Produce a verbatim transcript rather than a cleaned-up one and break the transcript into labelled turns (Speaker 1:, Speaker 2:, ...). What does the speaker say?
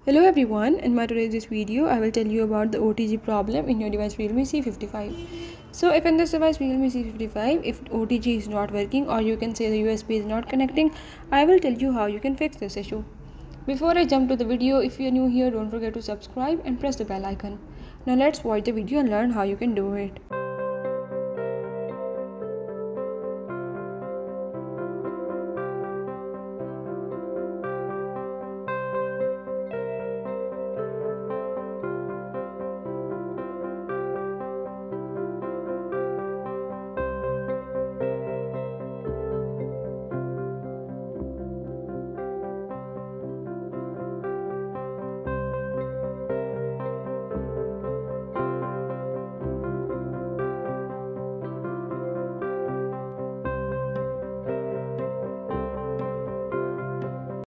Speaker 1: Hello everyone, in my today's this video I will tell you about the O T G problem in your device Realme C fifty-five. So if in this device Realme C fifty-five, if O T G is not working, or you can say the U S B is not connecting, I will tell you how you can fix this issue. Before I jump to the video, if you are new here, don't forget to subscribe and press the bell icon. Now let's watch the video and learn how you can do it.